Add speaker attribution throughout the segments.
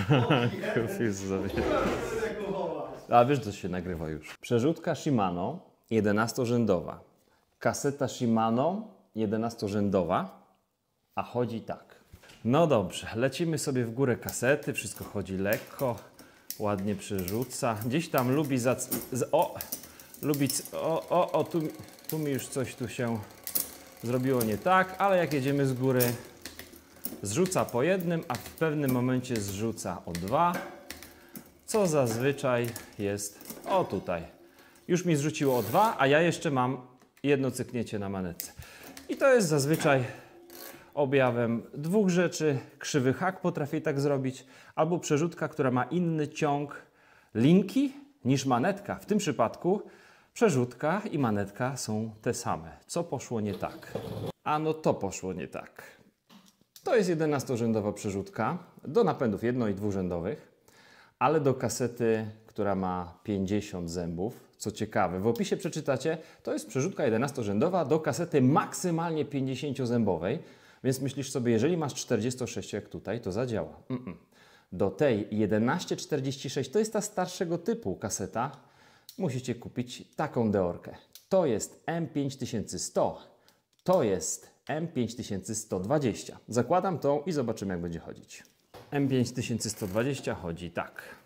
Speaker 1: Kupił sobie. A wiesz, co się nagrywa już. Przerzutka Shimano 11-rzędowa. Kaseta Shimano 11-rzędowa. A chodzi tak. No dobrze, lecimy sobie w górę kasety. Wszystko chodzi lekko. Ładnie przerzuca. Gdzieś tam lubi tu mi już coś tu się zrobiło nie tak, ale jak jedziemy z góry, zrzuca po jednym, a w pewnym momencie zrzuca o dwa, co zazwyczaj jest o tutaj. Już mi zrzuciło o dwa, a ja jeszcze mam jedno cyknięcie na manetce. I to jest zazwyczaj objawem dwóch rzeczy. Krzywy hak potrafi tak zrobić, albo przerzutka, która ma inny ciąg linki niż manetka. W tym przypadku przerzutka i manetka są te same. Co poszło nie tak? Ano to poszło nie tak. To jest 11-rzędowa przerzutka do napędów jedno- i dwurzędowych, ale do kasety, która ma 50 zębów. Co ciekawe, w opisie przeczytacie, to jest przerzutka 11-rzędowa do kasety maksymalnie 50-zębowej, więc myślisz sobie, jeżeli masz 46 jak tutaj, to zadziała. Do tej 1146, to jest ta starszego typu kaseta, musicie kupić taką deorkę. To jest M5100, to jest M5120. Zakładam tą i zobaczymy, jak będzie chodzić. M5120 chodzi tak.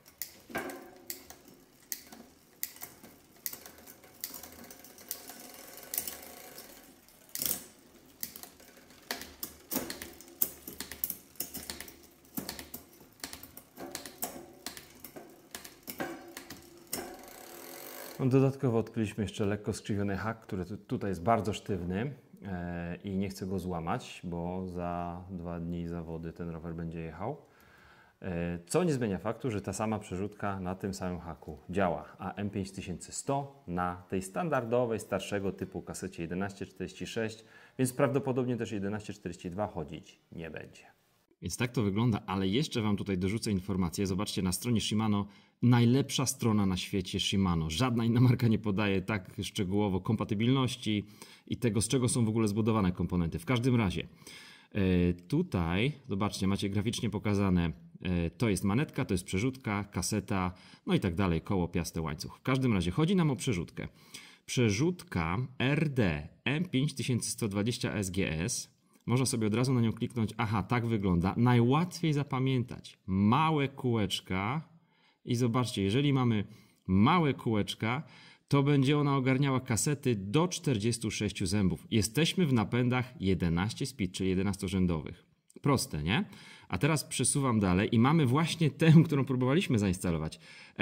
Speaker 1: Dodatkowo odkryliśmy jeszcze lekko skrzywiony hak, który tutaj jest bardzo sztywny i nie chcę go złamać, bo za 2 dni zawody ten rower będzie jechał. Co nie zmienia faktu, że ta sama przerzutka na tym samym haku działa, a M5100 na tej standardowej, starszego typu kasecie 1146, więc prawdopodobnie też 1142 chodzić nie będzie.
Speaker 2: Więc tak to wygląda, ale jeszcze Wam tutaj dorzucę informację. Zobaczcie, na stronie Shimano, najlepsza strona na świecie Shimano. Żadna inna marka nie podaje tak szczegółowo kompatybilności i tego, z czego są w ogóle zbudowane komponenty. W każdym razie, tutaj, zobaczcie, macie graficznie pokazane, to jest manetka, to jest przerzutka, kaseta, no i tak dalej, koło, piastę, łańcuch. W każdym razie chodzi nam o przerzutkę. Przerzutka RD M5120 SGS. Można sobie od razu na nią kliknąć. Aha, tak wygląda. Najłatwiej zapamiętać. Małe kółeczka. I zobaczcie, jeżeli mamy małe kółeczka, to będzie ona ogarniała kasety do 46 zębów. Jesteśmy w napędach 11 speed, czyli 11-rzędowych. Proste, nie? A teraz przesuwam dalej i mamy właśnie tę, którą próbowaliśmy zainstalować.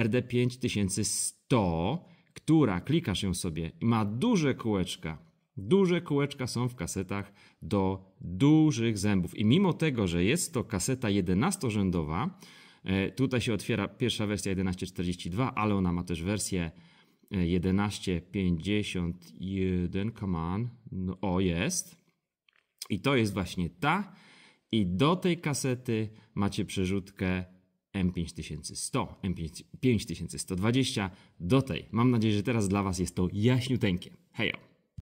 Speaker 2: RD5100, która, klikasz ją sobie i ma duże kółeczka. Duże kółeczka są w kasetach do dużych zębów i mimo tego, że jest to kaseta 11-rzędowa, tutaj się otwiera pierwsza wersja 1142, ale ona ma też wersję 1151, come on, no, o jest. I to jest właśnie ta i do tej kasety macie przerzutkę M5100, M5120 do tej. Mam nadzieję, że teraz dla Was jest to jaśniuteńkie. Hejo!